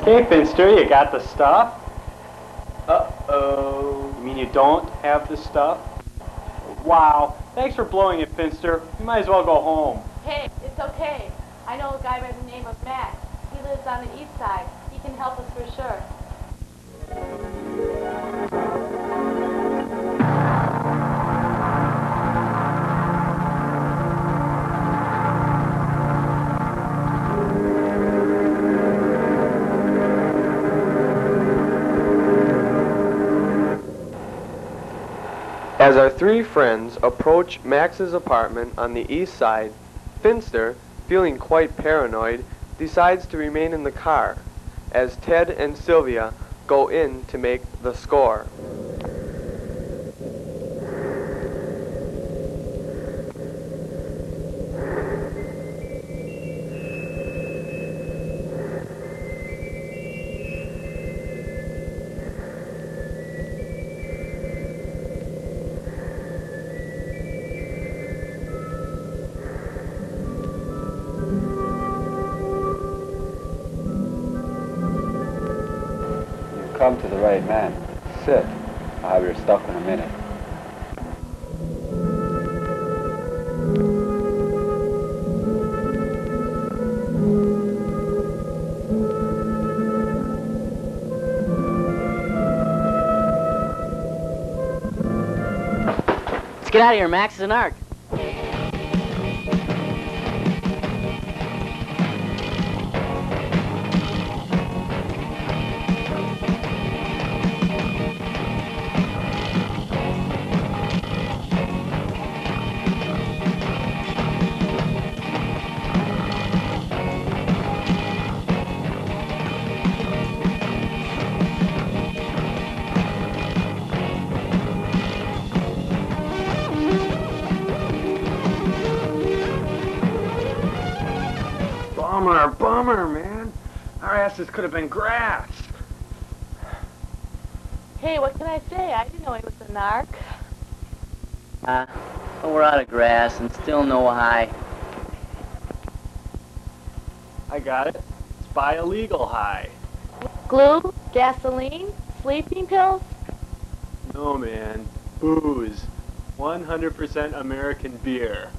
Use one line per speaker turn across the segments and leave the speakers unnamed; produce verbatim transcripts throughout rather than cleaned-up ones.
Hey, Finster, you got the stuff? Uh-oh. You mean you don't have the stuff? Wow. Thanks for blowing it, Finster. You might as well go home.
Hey, it's okay. I know a guy by the name of Matt. He lives on the east side. He can help us for sure.
As our three friends approach Max's apartment on the east side, Finster, feeling quite paranoid, decides to remain in the car, as Ted and Sylvia go in to make the score.
Come to the right man. Sit. I'll have your stuff in a minute.
Let's get out of here. Max is an arc.
Bummer, bummer, man. Our asses could have been grass.
Hey, what can I say? I didn't know he was a narc.
Uh, but we're out of grass and still no high.
I got it. It's buy a legal high.
Glue? Gasoline? Sleeping pills?
No, man. Booze. one hundred percent American beer.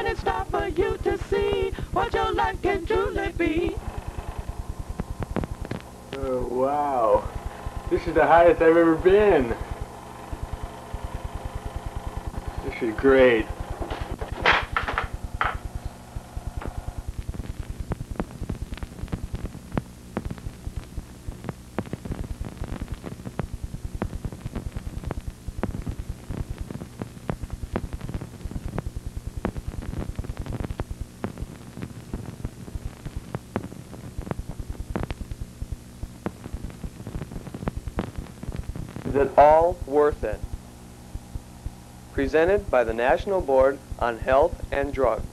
shine a star for you to see what your life can truly be.
Oh, wow. This is the highest I've ever been. This is great.
Is it all worth it? Presented by the National Board on Health and Drugs.